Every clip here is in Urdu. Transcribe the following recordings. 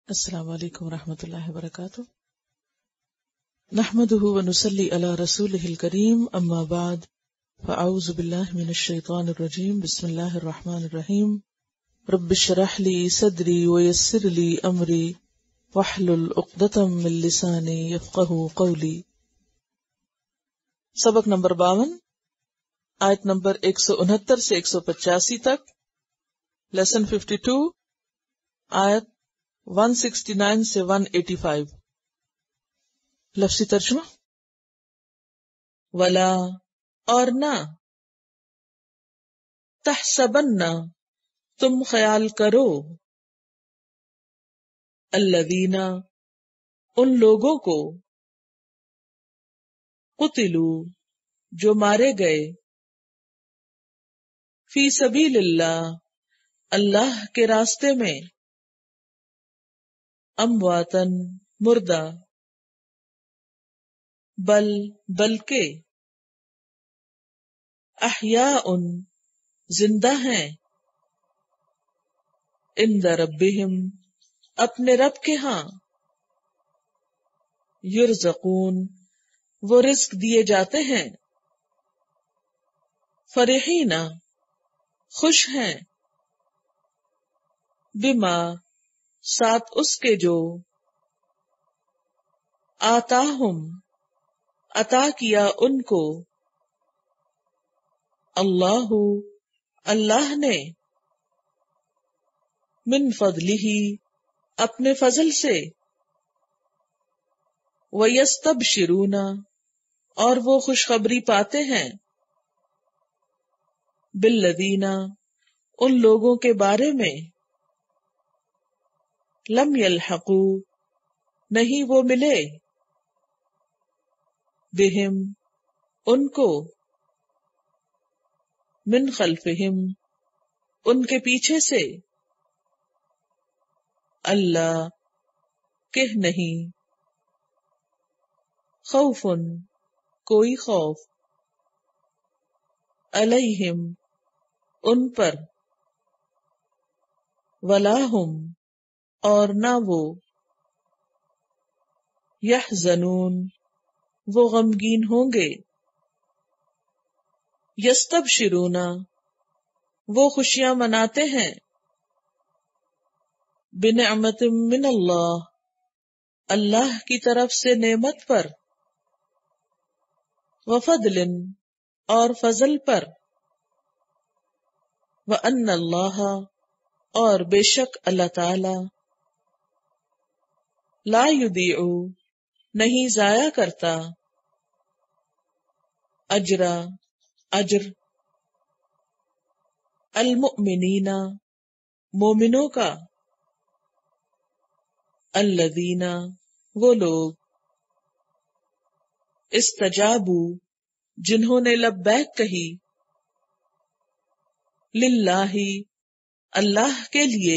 السلام علیکم ورحمۃ اللہ وبرکاتہ. نحمده ونصلی علی رسولہ الکریم، اما بعد فاعوذ باللہ من الشیطان الرجیم. بسم اللہ الرحمن الرحیم. رب اشرح لی صدری ویسر لی امری واحلل عقدۃ من لسانی یفقہوا قولی. سبق نمبر 52، آیت نمبر 169 سے 185 تک، لیسن 52، آیت 169 سے 185. لفظی ترجمہ: ولا اور نہ، تحسبن تم خیال کرو، الذین ان لوگوں کو، قتلوا جو مارے گئے، فی سبیل اللہ اللہ کے راستے میں، امواتن مردہ، بلکہ احیاء زندہ ہیں، عند ربہم اپنے رب کے ہاں، یرزقون وہ رزق دیے جاتے ہیں، فرحین خوش ہیں، بما ساتھ اس کے جو، آتاہم عطا کیا ان کو، اللہ نے، من فضلہ اپنے فضل سے، ویستبشرون اور وہ خوشخبری پاتے ہیں، بالذین ان لوگوں کے بارے میں، لم یلحقوا نہیں وہ ملے، بہم ان کو، من خلفہم ان کے پیچھے سے، اللہ کہ نہیں، خوف کوئی خوف، علیہم ان پر، ولا ہم اور نہ وہ، یحزنون وہ غمگین ہوں گے، یستبشرون وہ خوشیاں مناتے ہیں، بنعمت من اللہ اللہ کی طرف سے نعمت پر، وفضل اور فضل پر، وان اللہ اور بے شک اللہ تعالی، لا یضیع نہیں ضائع کرتا، اجر المؤمنین مومنوں کا، الذین وہ لوگ، استجابوا جنہوں نے لبیک کہی، للہ اللہ کے لیے،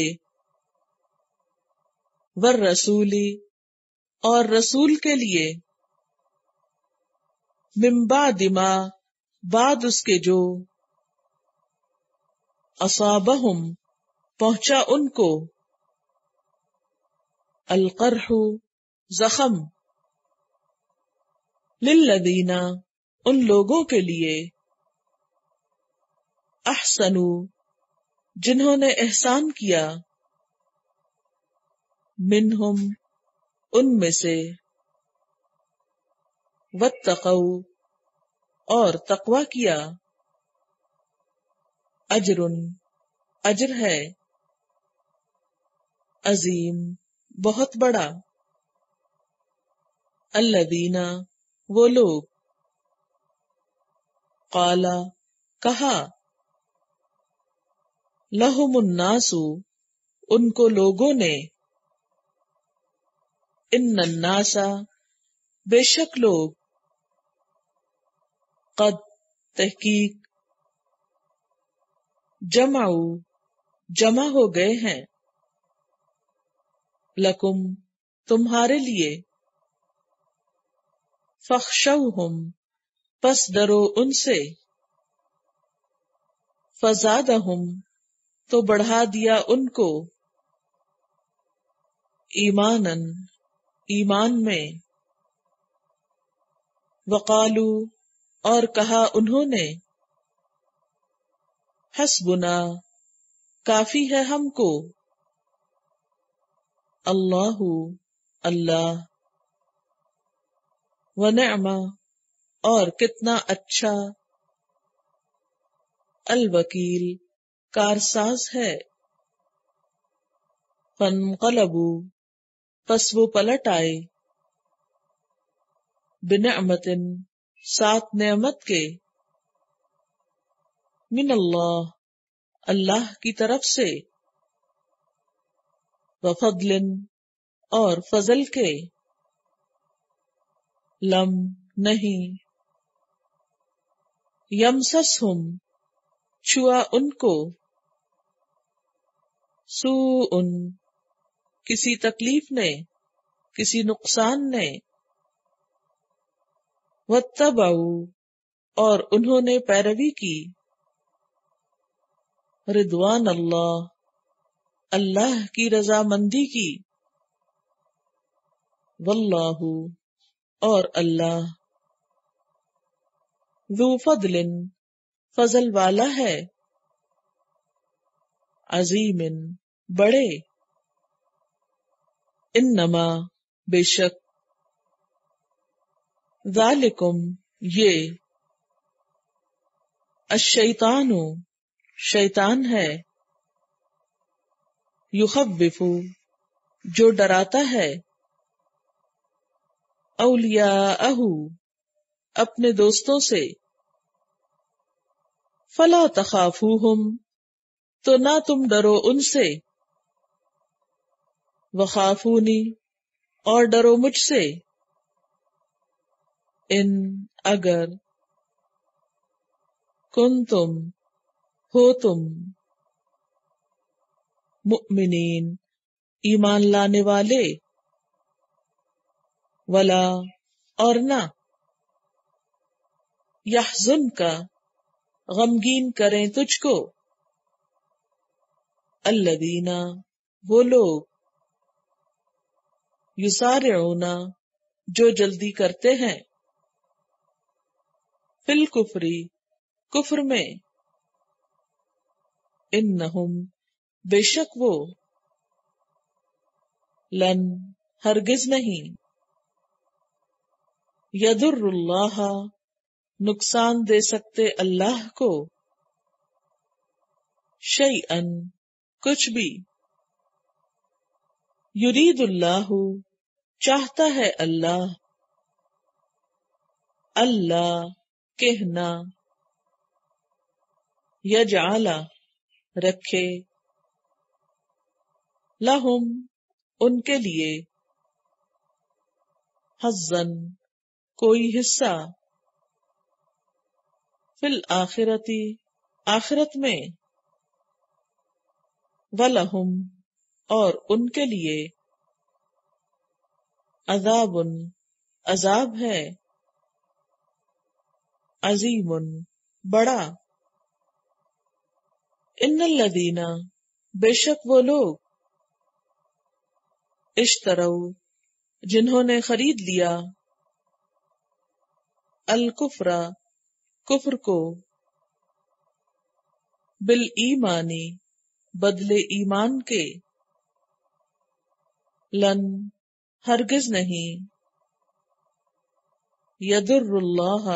والرسول اور رسول کے لیے، من بعد ما بعد اس کے جو، اصابہم پہنچا ان کو، القرح زخم، للذین ان لوگوں کے لیے، احسنوا جنہوں نے احسان کیا، منہم ان میں سے، واتقوا اور تقوی کیا، اجر ہے، عظیم بہت بڑا، الذین وہ لوگ، قال کہا، لہم الناس ان کو لوگوں نے، ان الناس بے شک لوگ، قد تحقیق، جمع ہو گئے ہیں، لکم تمہارے لیے، فاخشوہم پس ڈرو ان سے، فزادہم تو بڑھا دیا ان کو، ایمانن ایمان میں، وقالو اور کہا انہوں نے، حسبنا کافی ہے ہم کو، اللہ اللہ، ونعم اور کتنا اچھا، الوکیل کارساز ہے، فانقلبوا پس وہ پلٹ آئے، بنعمت ساتھ نعمت کے، من اللہ اللہ کی طرف سے، وفضل اور فضل کے، لم نہیں، یمسسہم چھوا ان کو، سوء کسی تکلیف نے، کسی نقصان نے، واتبعوا اور انہوں نے پیروی کی، رضوان اللہ اللہ کی رضامندی کی، واللہ اور اللہ، ذو فضل فضل والا ہے، عظیم بڑے، انما بے شک، ذالکم یہ، الشیطان شیطان ہے، یخوف جو ڈراتا ہے، اولیاءہ اپنے دوستوں سے، فلا تخافوہم تو نہ تم ڈرو ان سے، وخافونی اور ڈرو مجھ سے، ان اگر، کنتم ہو تم، مؤمنین ایمان لانے والے، ولا اور نہ، یحزنک غمگین کریں تجھ کو، الذین وہ لوگ، یسارعون جو جلدی کرتے ہیں، فی الکفر کفر میں، انہم بے شک وہ، لن ہرگز نہیں، یضر اللہ نقصان دے سکتے اللہ کو، شیئا کچھ بھی، یرید اللہ چاہتا ہے اللہ، اللہ کہنا، یجعل رکھے، لہم ان کے لیے، حظً کوئی حصہ، فی الآخرتی آخرت میں، وَلَهُمْ اور ان کے لیے، عذاب عذاب ہے، عظیم بڑا، ان الذین بے شک وہ لوگ، اشتروا جنہوں نے خرید لیا، الکفر کفر کو، بالایمانی بدلے ایمان کے، لن ہرگز نہیں، یضر اللہ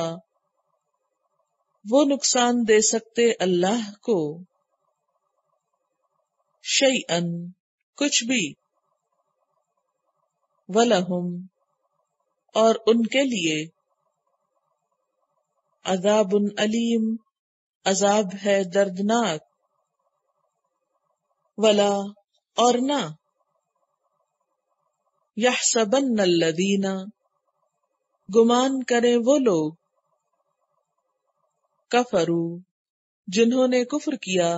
وہ نقصان دے سکتے اللہ کو، شیئا کچھ بھی، وَلَهُمْ اور ان کے لیے، عذاب علیم عذاب ہے دردناک، ولا اور نہ، یحسبن الذین گمان کریں وہ لوگ، کفروا جنہوں نے کفر کیا،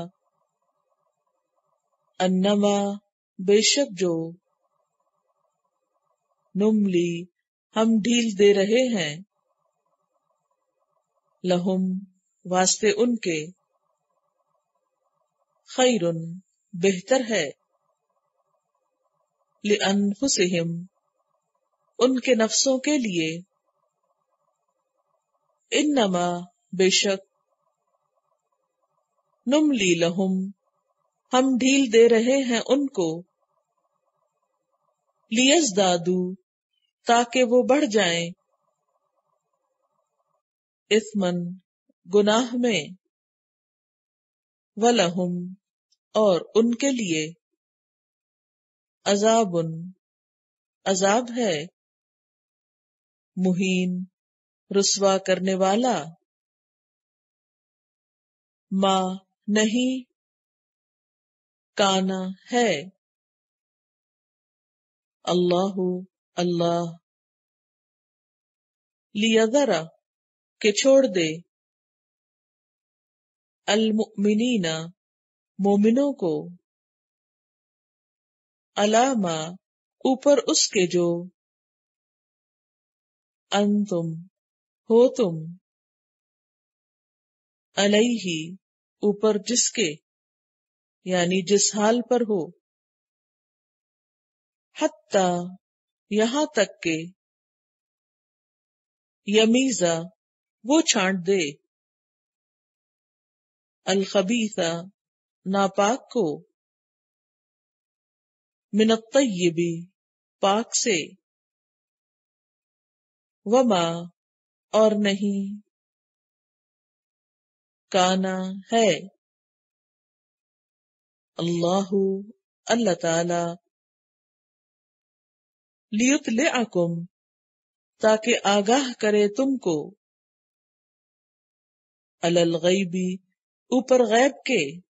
انما بے شک جو، نملی ہم ڈھیل دے رہے ہیں، لہم واسطے ان کے، خیر بہتر ہے، لأنفسہم، ان کے نفسوں کے لیے، انما بے شک، نملی لہم ہم ڈھیل دے رہے ہیں ان کو، لیزدادو تاکہ وہ بڑھ جائیں، اثمن گناہ میں، ولہم اور ان کے لیے، عذاب عذاب ہے، مہین رسوا کرنے والا، ما نہیں، کانا ہے، اللہ اللہ، لیذر کہ چھوڑ دے، المؤمنین مومنوں کو، علامہ اوپر اس کے جو، انتم ہو تم، علیہ اوپر جس کے، یعنی جس حال پر ہو، حتی یہاں تک کہ، یمیزا وہ چھانٹ دے، الخبیث ناپاک کو، من الطیب پاک سے، وما اور نہیں، کانا ہے، اللہ اللہ تعالی، لیطلعکم تاکہ آگاہ کرے تم کو، علی الغیب اوپر غیب کے،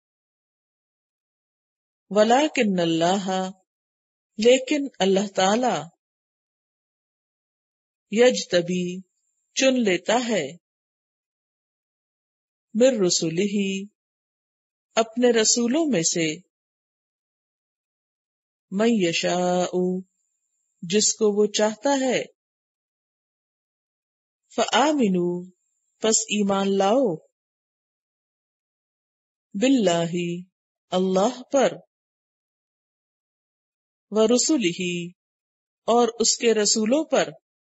ولیکن اللہ لیکن اللہ تعالی، یجتبی چن لیتا ہے، من رسلہ اپنے رسولوں میں سے، من یشاء جس کو وہ چاہتا ہے، فآمنوا پس ایمان لاؤ، باللہ اللہ پر، ورسلہ اور اس کے رسولوں پر،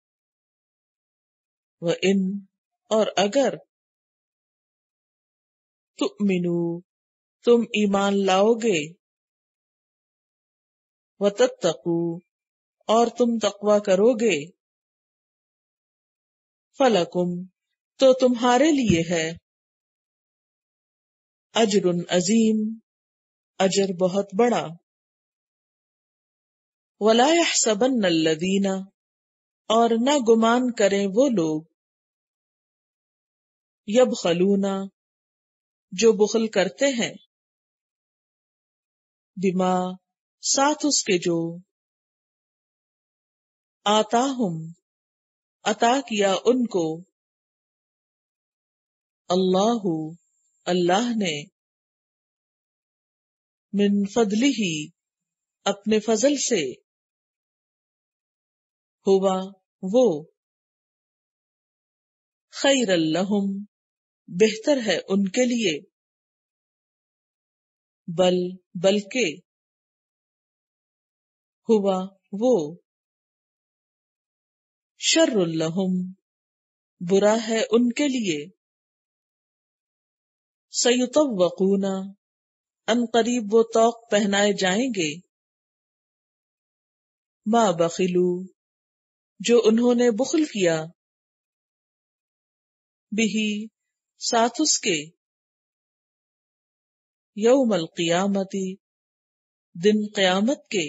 وَإِن اور اگر، تؤمنوا تم ایمان لاؤ گے، وتتقوا اور تم تقوی کرو گے، فلکم تو تمہارے لیے ہے، اجر عظیم اجر بہت بڑا، ولا يحسبن الذین اور نہ گمان کریں وہ لوگ، یبخلون جو بخل کرتے ہیں، بما ساتھ اس کے جو، آتاہم عطا کیا ان کو، اللہ اللہ نے، من فضلہ اپنے فضل سے، ہوا وہ، خیر لہم بہتر ہے ان کے لیے، بلکہ، ہوا وہ، شر لہم برا ہے ان کے لیے، سیطوقون ان قریب وہ طوق پہنائے جائیں گے، ما بخلو جو انہوں نے بخل کیا، بہی ساتھ اس کے، یوم القیامتی دن قیامت کے،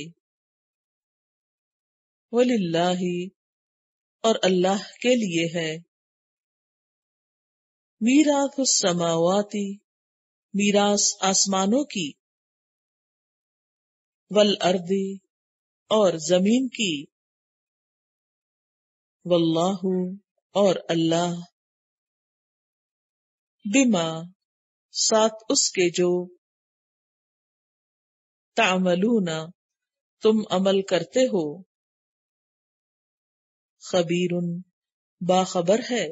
وللہ اور اللہ کے لیے ہے، میراث السماواتی میراث آسمانوں کی، والارض اور زمین کی، واللہ اور اللہ، بما ساتھ اس کے جو، تعملون تم عمل کرتے ہو، خبیر باخبر ہے،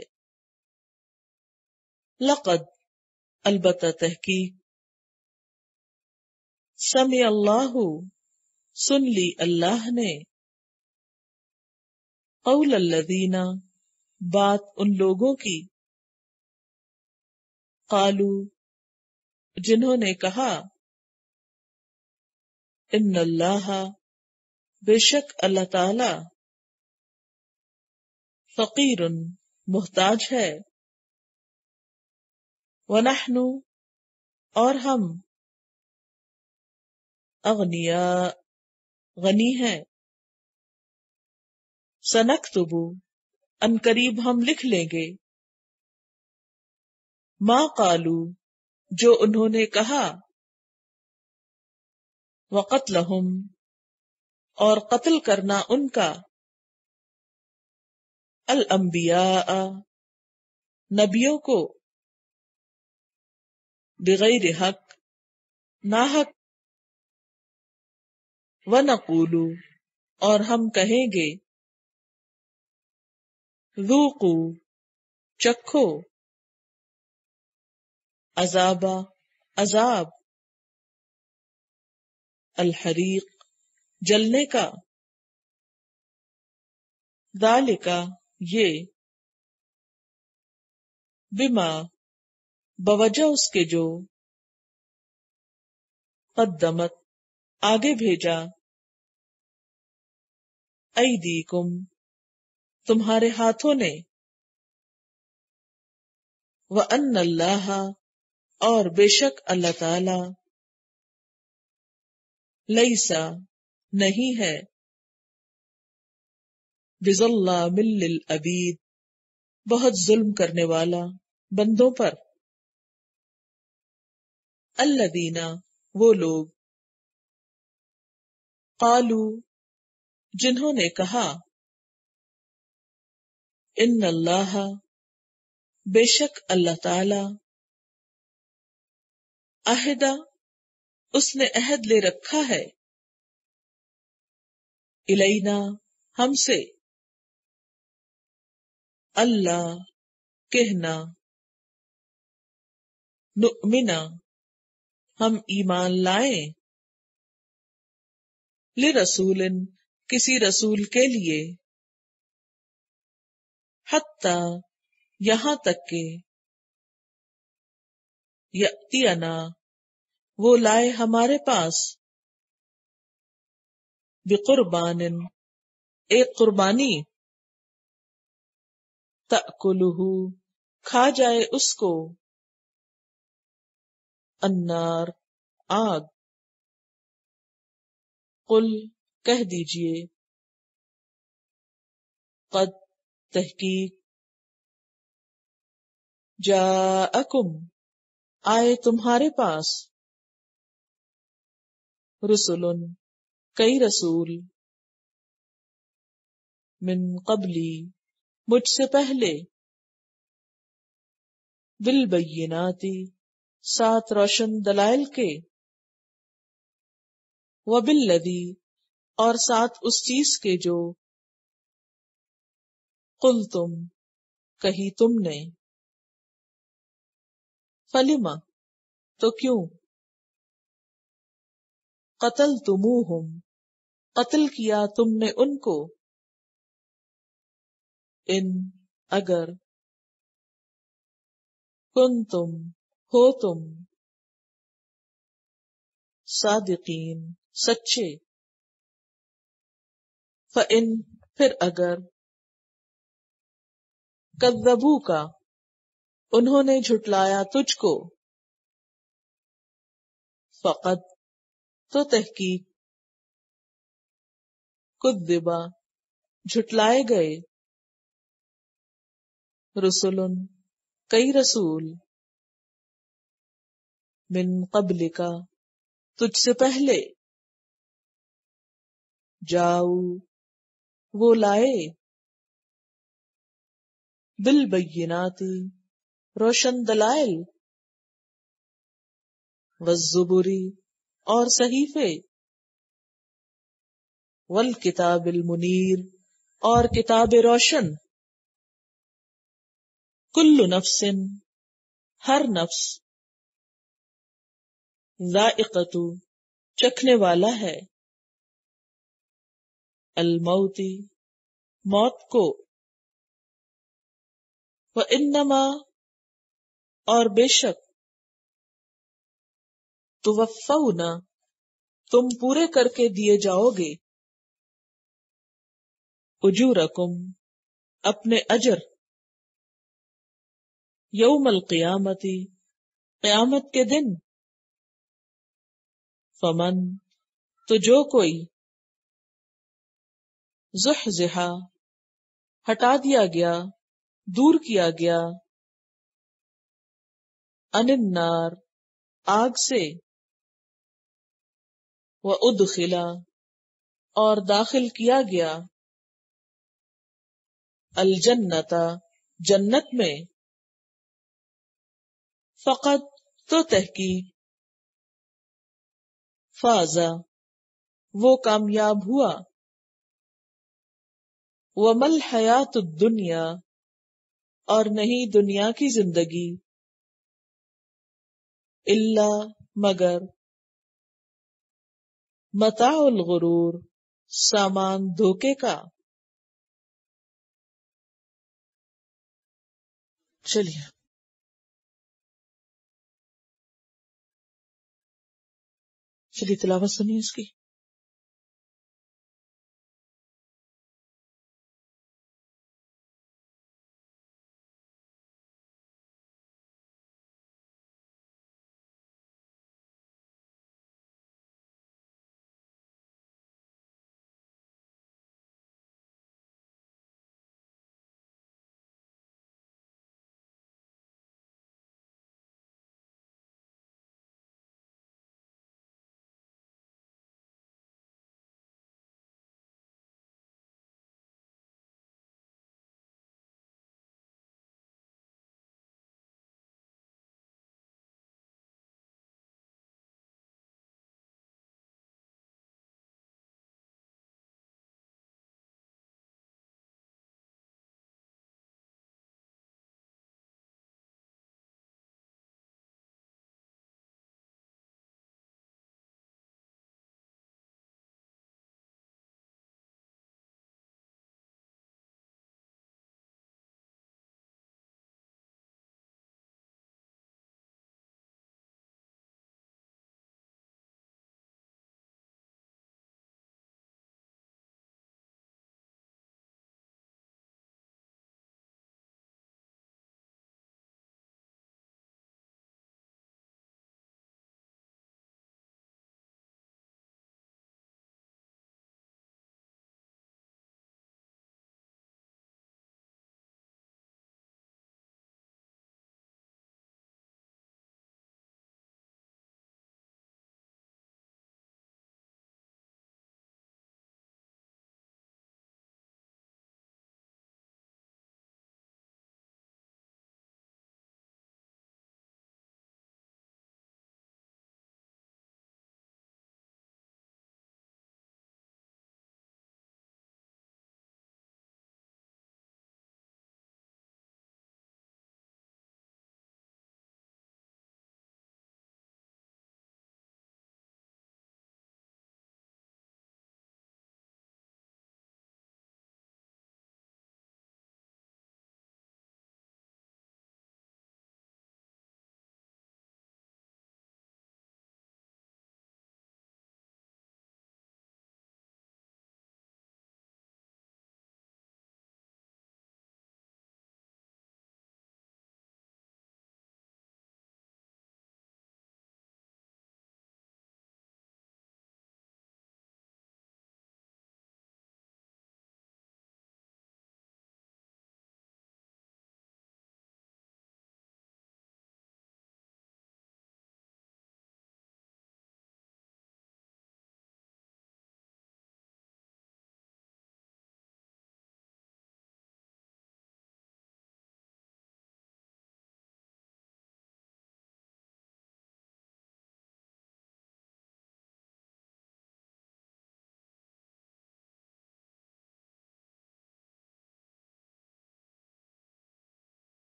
لقد البتہ تحقیق، سمع اللہ سن لی اللہ نے، قول الذین، بات ان لوگوں کی، قالو، جنہوں نے کہا، ان اللہ، بے شک اللہ تعالی، فقیر، محتاج ہے، ونحن، اور ہم، اغنیاء، غنی ہیں، سنکتب، ان قریب ہم لکھ لیں گے، ما قالو، جو انہوں نے کہا، وقتلہم، اور قتل کرنا ان کا، الانبیاء، نبیوں کو، بغیر حق، ناحق، ونقول، اور ہم کہیں گے، ذوقوا، چکھو، عذاب، عذاب، الحریق، جلنے کا، ذالک، یہ، بما، بوجہ اس کے جو، قدمت، آگے بھیجا، ایدیکم، تمہارے ہاتھوں نے، وَأَنَّ اللَّهَ، اور بے شک اللہ تعالی، لیسا، نہیں ہے، بظلام للعبید، بہت ظلم کرنے والا بندوں پر، الذین، وہ لوگ، قالو، جنہوں نے کہا، ان اللہ، بے شک اللہ تعالی، عہدہ، اس نے عہد لے رکھا ہے، الینا، ہم سے، اللہ، کہنا، نؤمنا، ہم ایمان لائیں، لرسول، کسی رسول کے لیے، حتی، یہاں تک کہ، یأتینا، وہ لائے ہمارے پاس، بقربان، ایک قربانی، تأکلہ، کھا جائے اس کو، النار، آگ، قل، کہہ دیجئے، قد، تحقیق، جاءکم، آئے تمہارے پاس، رسل، کئی رسول، من قبلی، مجھ سے پہلے، بالبینات، سات روشن دلائل کے، وبالذی، اور ساتھ اس چیز کے جو، قلتم، کہی تم نے، فلم، تو کیوں، قتلتموہم، قتل کیا تم نے ان کو، ان، اگر، کنتم، ہو تم، صادقین، سچے، فإن، پھر اگر، کذبوک، انہوں نے جھٹلایا تجھ کو، فقد، تو تحقیق، کذبا، جھٹلائے گئے، رسول، کئی رسول، من قبلک، تجھ سے پہلے، جاؤ، وہ لائے، بالبینات، روشن دلائل، والزبر، اور صحیفے، والکتاب المنیر، اور کتاب روشن، کل نفس، ہر نفس، ذائقۃ، چکھنے والا ہے، الموت، موت کو، وانما، اور بے شک، توفون، تم پورے کر کے دیے جاؤ گے، اجورکم، اپنے اجر، یوم القیامت، قیامت کے دن، فمن، تو جو کوئی، زحزحا، ہٹا دیا گیا، دور کیا گیا، عن النار، آگ سے، وادخلا، اور داخل کیا گیا، الجنت، جنت میں، فقط، تو تحقیق، فازا، وہ کامیاب ہوا، ومل حیات الدنیا، اور نہیں دنیا کی زندگی، الا، مگر، متاع الغرور، سامان دھوکے کا۔ چلیے تلاوت سنیے اس کی۔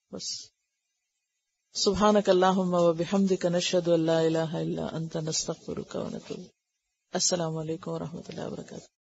بس. سبحانک اللہم و بحمدک نشہد ان لا الہ الا انت نستغفرک و نتوب. السلام علیکم و رحمۃ اللہ وبرکاتہ.